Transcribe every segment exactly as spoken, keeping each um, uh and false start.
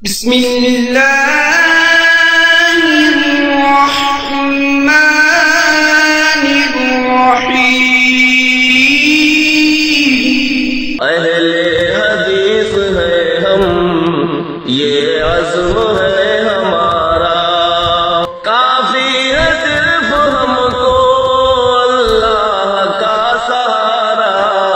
بسم اللہ الرحمن الرحیم۔ اہل حدیث ہے ہم، یہ عزم ہے ہمارا، کافی ہے صرف ہم کو اللہ کا سہارا۔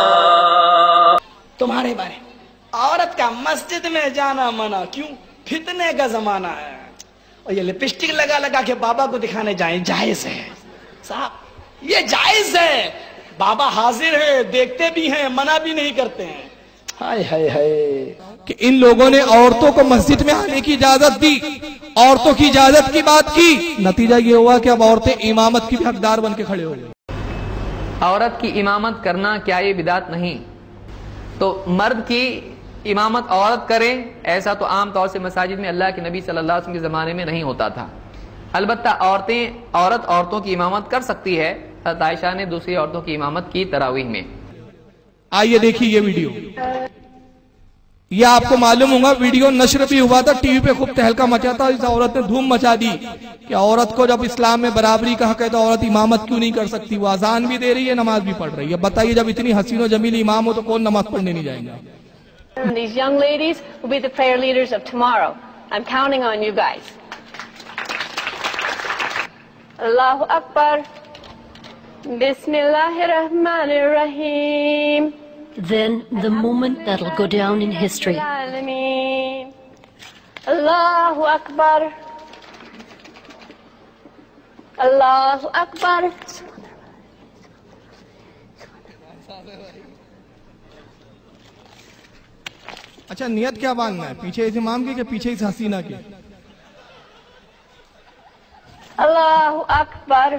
تمہارے بارے عورت کا مسجد میں جانا منع کیوں؟ فتنے کا زمانہ ہے، اور یہ لپسٹک لگا لگا کے بابا کو دکھانے جائیں جائز ہے صاحب، یہ جائز ہے۔ بابا حاضر ہے، دیکھتے بھی ہیں، منع بھی نہیں کرتے ہیں۔ ہائے ہائے ہائے کہ ان لوگوں نے عورتوں کو مسجد میں آنے کی اجازت دی، عورتوں کی اجازت کی بات کی، نتیجہ یہ ہوا کہ اب عورتیں امامت کی بھی حقدار بن کے کھڑے ہو گئے۔ عورت کی امامت کرنا کیا یہ بدعت نہیں؟ تو مرد کی امامت عورت کرے، ایسا تو عام طور سے مساجد میں اللہ کے نبی صلی اللہ علیہ وسلم کے زمانے میں نہیں ہوتا تھا۔ البتہ عورتیں عورت عورتوں کی امامت کر سکتی ہے۔ حضرت عائشہ نے دوسری عورتوں کی امامت کی تراویح میں۔ آئیے دیکھیے یہ ویڈیو، یہ آپ کو معلوم ہوگا ویڈیو نشر بھی ہوا تھا، ٹی وی پہ خوب تہلکہ مچا تھا، اس عورت نے دھوم مچا دی کہ عورت کو جب اسلام میں برابری کا حق ہے تو عورت امامت کیوں نہیں کر سکتی؟ وہ اذان بھی دے رہی ہے، نماز بھی پڑھ رہی ہے۔ بتائیے جب اتنی حسین و جمیل امام ہو تو کون نماز پڑھنے نہیں جائیں گا؟ These young ladies will be the prayer leaders of tomorrow. I'm counting on you guys. Allahu Akbar. Bismillahirrahmanirrahim. Then the moment that'll go down in history. Allahu Akbar. Allahu Akbar. اچھا نیت کیا باندھنا ہے؟ پیچھے اس امام کی کہ پیچھے اس حسینہ کی؟ Allahu Akbar.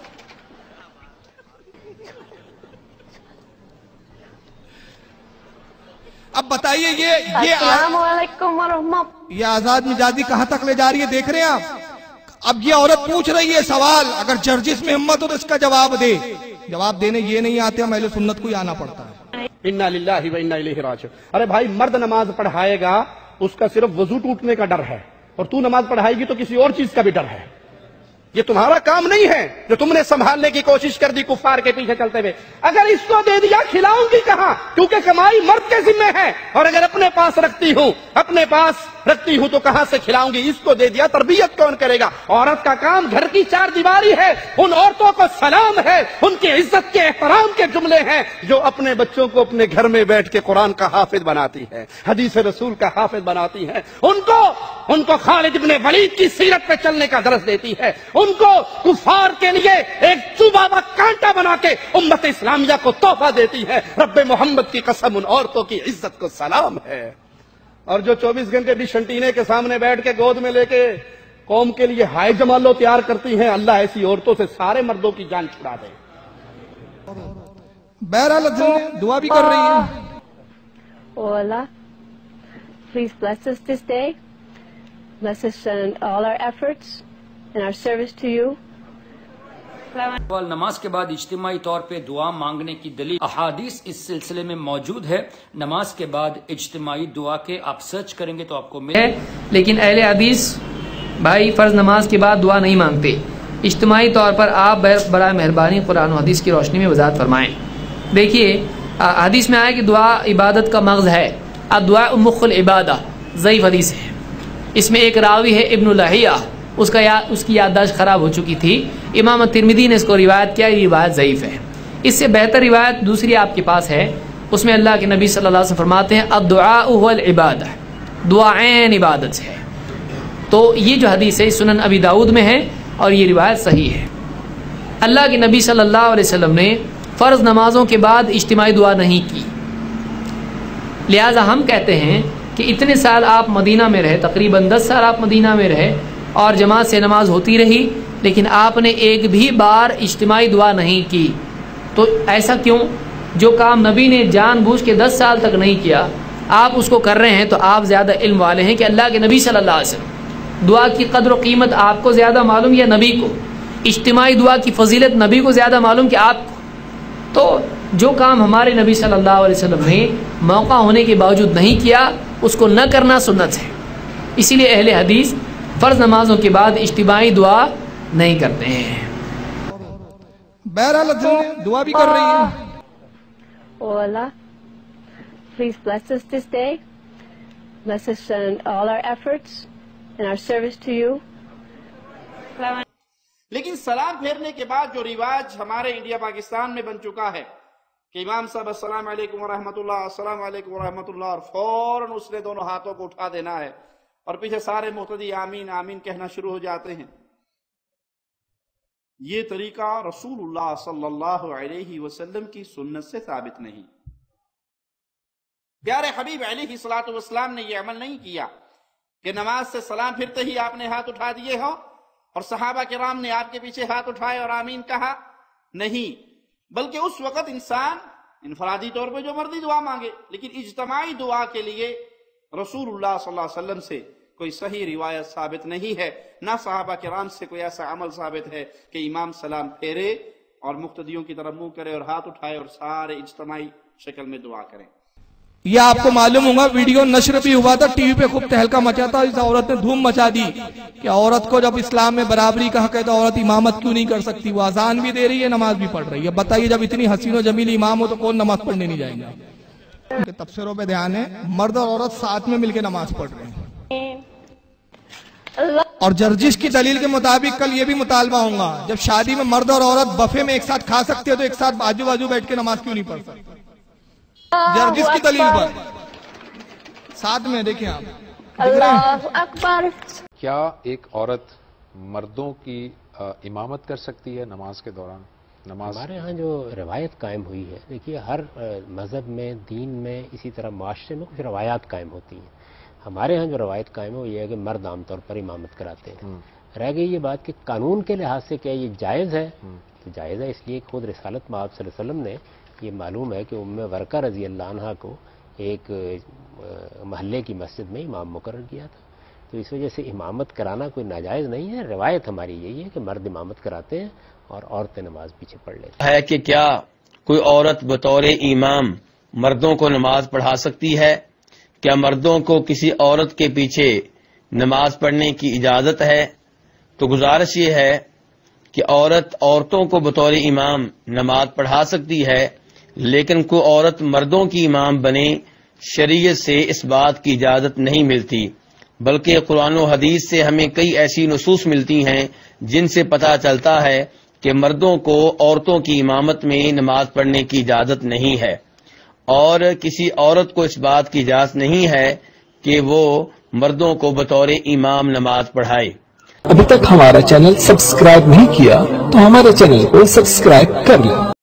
اب بتائیے یہ یہ السلام علیکم ورحمۃ۔ یہ آزاد مجازی کہاں تک لے جا رہی ہے دیکھ رہے ہیں آپ؟ اب یہ عورت پوچھ رہی ہے سوال، اگر جرجس میں ہمت ہو تو اس کا جواب دے۔ جواب دینے یہ نہیں آتے، ہم اہل سنت کو ہی آنا پڑتا ہے۔ انا للہ و انا الیہ راجعون۔ ارے بھائی، مرد نماز پڑھائے گا اس کا صرف وضو ٹوٹنے کا ڈر ہے، اور تو نماز پڑھائے گی تو کسی اور چیز کا بھی ڈر ہے۔ یہ تمہارا کام نہیں ہے جو تم نے سنبھالنے کی کوشش کر دی کفار کے پیچھے چلتے ہوئے۔ اگر اس کو دے دیا کھلاؤں گی کہاں؟ کیونکہ کمائی مرد کے ذمہ ہے، اور اگر اپنے پاس رکھتی ہوں اپنے پاس رکھتی ہوں تو کہاں سے کھلاؤں گی؟ اس کو دے دیا، تربیت کون کرے گا؟ عورت کا کام گھر کی چار دیواری ہے۔ ان عورتوں کو سلام ہے، ان کی عزت کے احترام کے جملے ہیں جو اپنے بچوں کو اپنے گھر میں بیٹھ کے قرآن کا حافظ بناتی ہے، حدیث رسول کا حافظ بناتی ہے، ان کو ان کو خالد بن ولید کی سیرت پہ چلنے کا درس دیتی ہے، ان کو کفار کے لیے ایک چوبا ہوا کانٹا بنا کے امت اسلامیہ کو تحفہ دیتی ہے۔ رب محمد کی قسم، ان عورتوں کی عزت کو سلام ہے۔ اور جو چوبیس گھنٹے ڈش انٹینے کے سامنے بیٹھ کے گود میں لے کے قوم کے لیے ہائی جمالو تیار کرتی ہیں، اللہ ایسی عورتوں سے سارے مردوں کی جان چھڑا دے۔ بہرحال دعا بھی کر رہی ہیں۔ Oh Allah, please bless us this day. Bless us in all our efforts and our service to you. نماز کے بعد اجتماعی طور پہ دعا مانگنے کی دلیل احادیث اس سلسلے میں موجود ہے۔ نماز کے بعد اجتماعی دعا کے آپ سرچ کریں گے تو آپ کو ملے۔ لیکن اہل حدیث بھائی فرض نماز کے بعد دعا نہیں مانگتے۔ اجتماعی طور پر آپ برائے مہربانی قرآن و حدیث کی روشنی میں وضاحت فرمائیں۔ دیکھیے حدیث میں آیا کہ دعا عبادت کا مغز ہے، الدعاء مخ العبادہ، ضعیف حدیث ہے۔ اس میں ایک راوی ہے ابن لہیہ، اس کا یا اس کی یادداشت خراب ہو چکی تھی، امام ترمذی نے اس کو روایت کیا، یہ روایت ضعیف ہے۔ اس سے بہتر روایت دوسری آپ کے پاس ہے، اس میں اللہ کے نبی صلی اللہ علیہ وسلم فرماتے ہیں الدعاء هو العبادہ، دعا عین عبادت ہے۔ تو یہ جو حدیث ہے سنن ابی داؤد میں ہے اور یہ روایت صحیح ہے۔ اللہ کے نبی صلی اللہ علیہ وسلم نے فرض نمازوں کے بعد اجتماعی دعا نہیں کی، لہذا ہم کہتے ہیں کہ اتنے سال آپ مدینہ میں رہے، تقریباً دس سال آپ مدینہ میں رہے اور جماعت سے نماز ہوتی رہی، لیکن آپ نے ایک بھی بار اجتماعی دعا نہیں کی۔ تو ایسا کیوں؟ جو کام نبی نے جان بوجھ کے دس سال تک نہیں کیا، آپ اس کو کر رہے ہیں، تو آپ زیادہ علم والے ہیں کہ اللہ کے نبی صلی اللہ علیہ وسلم دعا کی قدر و قیمت آپ کو زیادہ معلوم یا نبی کو؟ اجتماعی دعا کی فضیلت نبی کو زیادہ معلوم کہ آپ کو؟ تو جو کام ہمارے نبی صلی اللہ علیہ وسلم نے موقع ہونے کے باوجود نہیں کیا، اس کو نہ کرنا سنت ہے۔ اسی لیے اہل حدیث فرض نمازوں کے بعد اجتماعی دعا نہیں کرتے ہیں. بہرحال دعا بھی کر رہی ہیں. Oh Allah, please bless us this day. Bless us in all our efforts and our service to you. لیکن سلام پھیرنے کے بعد جو رواج ہمارے انڈیا پاکستان میں بن چکا ہے کہ امام صاحب السلام علیکم ورحمۃ اللہ، السلام علیکم ورحمۃ اللہ، اور فوراً اس نے دونوں ہاتھوں کو اٹھا دینا ہے اور پیچھے سارے مقتدی آمین آمین کہنا شروع ہو جاتے ہیں. یہ طریقہ رسول اللہ صلی اللہ علیہ وسلم کی سنت سے ثابت نہیں. پیارے حبیب علیہ الصلوۃ والسلام نے یہ عمل نہیں کیا کہ نماز سے سلام پھرتے ہی آپ نے ہاتھ اٹھا دیے ہو اور صحابہ کرام نے آپ کے پیچھے ہاتھ اٹھائے اور آمین کہا. نہیں، بلکہ اس وقت انسان انفرادی طور پہ جو مرضی دعا مانگے، لیکن اجتماعی دعا کے لیے رسول اللہ صلی اللہ علیہ وسلم سے کوئی صحیح روایت ثابت نہیں ہے، نہ صحابہ کرام سے کوئی ایسا عمل ثابت ہے کہ امام سلام پھیرے اور مقتدیوں کی طرف منہ کرے اور ہاتھ اٹھائے اور سارے اجتماعی شکل میں دعا کریں. یہ آپ کو معلوم ہوگا ویڈیو نشر بھی ہوا تھا، ٹی وی پہ خوب تہلکہ مچا تھا. اس عورت نے دھوم مچا دی کہ عورت کو جب اسلام میں برابری کا حق ہے تو عورت امامت کیوں نہیں کر سکتی. وہ اذان بھی دے رہی ہے، نماز بھی پڑھ رہی ہے. بتائیے جب اتنی حسین و جمیل امام ہو تو کون نماز پڑھنے نہیں جائیں گے. تفسیروں پہ دھیان ہے، مرد اور عورت ساتھ میں مل کے نماز پڑھ رہے ہیں. اور جرجش کی دلیل کے مطابق کل یہ بھی مطالبہ ہوگا، جب شادی میں مرد اور عورت بفے میں ایک ساتھ کھا سکتے ہیں تو ایک ساتھ بازو بازو بیٹھ کے نماز کیوں نہیں پڑھ سکتے. جرجش کی دلیل پر ساتھ میں دیکھیں آپ. اللہ اکبر. کیا ایک عورت مردوں کی امامت کر سکتی ہے نماز کے دوران؟ نماز ہمارے ہاں جو روایت قائم ہوئی ہے، دیکھیے ہر مذہب میں، دین میں، اسی طرح معاشرے میں کچھ روایات قائم ہوتی ہیں. ہمارے ہاں جو روایت قائم ہے وہ یہ ہے کہ مرد عام طور پر امامت کراتے ہیں. رہ گئی یہ بات کہ قانون کے لحاظ سے کیا یہ جائز ہے؟ تو جائز ہے، اس لیے خود رسالت میں آپ صلی اللہ علیہ وسلم نے یہ معلوم ہے کہ ام ورقہ رضی اللہ عنہ کو ایک محلے کی مسجد میں امام مقرر کیا تھا. تو اس وجہ سے امامت کرانا کوئی ناجائز نہیں ہے. روایت ہماری یہی ہے کہ مرد امامت کراتے ہیں اور عورتیں نماز پیچھے پڑھ لیتی ہے. کہ کیا کوئی عورت بطور امام مردوں کو نماز پڑھا سکتی ہے؟ کیا مردوں کو کسی عورت کے پیچھے نماز پڑھنے کی اجازت ہے؟ تو گزارش یہ ہے کہ عورت عورتوں کو بطور امام نماز پڑھا سکتی ہے، لیکن کوئی عورت مردوں کی امام بنے، شریعت سے اس بات کی اجازت نہیں ملتی. بلکہ قرآن و حدیث سے ہمیں کئی ایسی نصوص ملتی ہیں جن سے پتہ چلتا ہے کہ مردوں کو عورتوں کی امامت میں نماز پڑھنے کی اجازت نہیں ہے، اور کسی عورت کو اس بات کی اجازت نہیں ہے کہ وہ مردوں کو بطور امام نماز پڑھائے. ابھی تک ہمارا چینل سبسکرائب نہیں کیا تو ہمارے چینل کو سبسکرائب کر لیں.